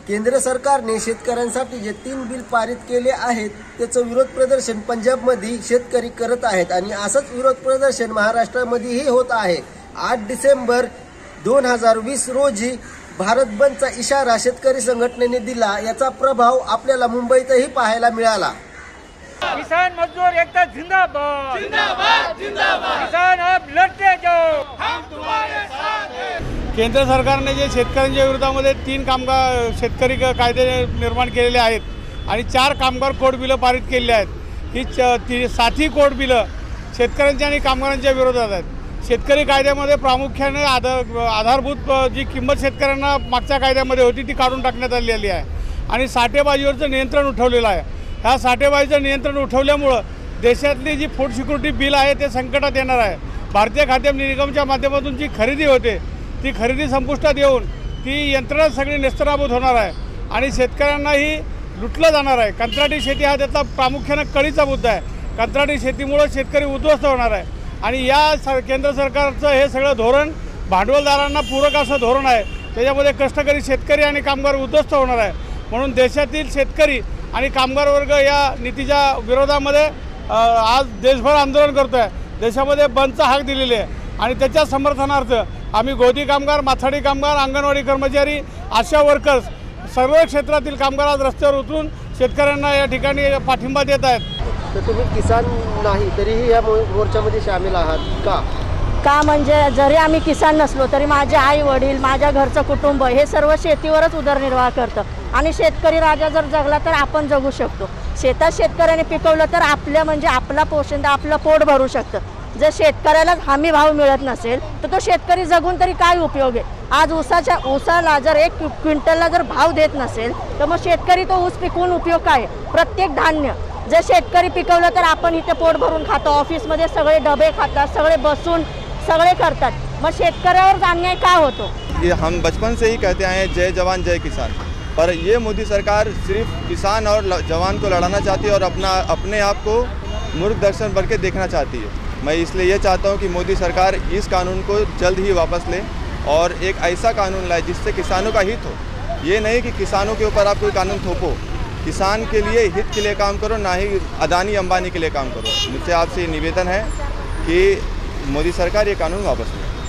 केंद्र सरकारने शेतकऱ्यांसाठी जे 3 बिल पारित केले आहेत त्याचं विरोध प्रदर्शन पंजाबमध्ये शेतकरी करत आहेत आणि असंच विरोध प्रदर्शन महाराष्ट्रामध्येही होत आहे। 8 डिसेंबर 2020 रोजी भारत बंदचा इशारा शेतकरी संघटनेने दिला, याचा प्रभाव आपल्याला मुंबईतही पाहायला मिळाला। किसान मजदूर एकता जिंदाबाद जिंदाबाद जिंदाबाद, किसान अब लड़ते जाओ, हम तुम्हारे साथ हैं। केंद्र सरकारने जे शेतकऱ्यांच्या विरोधामध्ये 3 कामगार शेतकरी कायदे निर्माण केलेले आहेत आणि 4 कामगार कोड बिलं पारित केलेली आहेत। ही 7ही कोड बिलं शेतकऱ्यांच्या आणि कामगारांच्या विरोधात आहेत। शेतकरी कायद्यामध्ये प्रामुख्याने आधारभूत जी किंमत शेतकऱ्यांना मागच्या कायद्यामध्ये होती ती काढून टाकण्यात आलेली आहे आणि साठेबाजीवरचं नियंत्रण उठवलेलं आहे। ह्या साठेबाजीचं नियंत्रण उठवल्यामुळं देशातली जी फूड सिक्युरिटी बिल आहे ते संकटात येणार आहे। भारतीय खाद्य निगमच्या माध्यमातून जी खरेदी होते ती खरेदी संपुष्टात येऊन ती यंत्रणा सगळी नेस्तनाबूत होणार आहे आणि शेतकऱ्यांनाही लुटलं जाणार आहे। कंत्राटी शेती हा त्याचा प्रामुख्याने कळीचा मुद्दा आहे। कंत्राटी शेतीमुळे शेतकरी उद्ध्वस्त होणार आहे आणि या केंद्र सरकारचं हे सगळं धोरण भांडवलदारांना पूरक असं धोरण आहे। त्याच्यामध्ये कष्टकरी शेतकरी आणि कामगार उद्ध्वस्त होणार आहे। म्हणून देशातील शेतकरी आणि कामगार वर्ग या नीतीच्या विरोधामध्ये आज देशभर आंदोलन करतो आहे। देशामध्ये बंदचा हाक दिलेली आहे आणि त्याच्या समर्थनार्थ आम्ही गोदी कामगार, माथाडी कामगार, अंगणवाडी कर्मचारी, आशा वर्कर्स सर्व क्षेत्रातील कामगार आज रस्त्यावर उतरून शेतकऱ्यांना या ठिकाणी पाठिंबा देत आहेत। तर तुम्ही किसान नाही तरीही या मोर्चामध्ये सामील आहात का म्हणजे जरी आम्ही किसान नसलो तरी माझे आई वडील, माझ्या घरचं कुटुंब हे सर्व शेतीवरच उदरनिर्वाह करतं आणि शेतकरी राजा जर जगला तर आपण जगू शकतो। शेतात शेतकऱ्याने पिकवलं तर आपल्या म्हणजे आपला पोषण, आपलं पोट भरू शकतं। जर शेतकऱ्याला हमी भाव मिळत नसेल तर तो शेतकरी जगून तरी काय उपयोग आहे। आज ऊसाला जर 1 क्विंटलला जर भाव देत नसेल तर मग शेतकरी तो ऊस पिकवून उपयोग काय। प्रत्येक धान्य जर शेतकरी पिकवलं तर आपण इथे पोट भरून खातो, ऑफिसमध्ये सगळे डबे खातात, सगळे बसून सगळे करतात, मग शेतकऱ्यावर अन्याय का होतो। ये हम बचपन से ही कहते आए हैं जय जवान जय किसान, पर ये मोदी सरकार सिर्फ किसान और जवान को लड़ाना चाहती है और अपने आप को मूर्ख दर्शन बन के देखना चाहती है। मैं इसलिए ये चाहता हूँ कि मोदी सरकार इस कानून को जल्द ही वापस ले और एक ऐसा कानून लाए जिससे किसानों का हित हो। ये नहीं कि किसानों के ऊपर आप कोई कानून थोपो, किसान के लिए हित के लिए काम करो, ना ही अदानी अंबानी के लिए काम करो। मुझसे आपसे निवेदन है कि मोदी सरकार ये कानून वापस ले।